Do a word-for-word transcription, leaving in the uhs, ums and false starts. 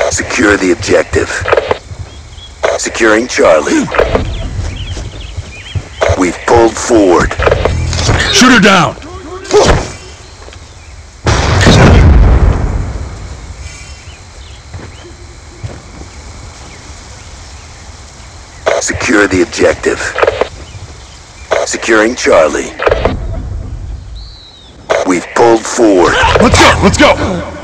Secure the objective. Securing Charlie. We've pulled forward. Shoot her down! Secure the objective. Securing Charlie. We've pulled forward. Let's go! Let's go!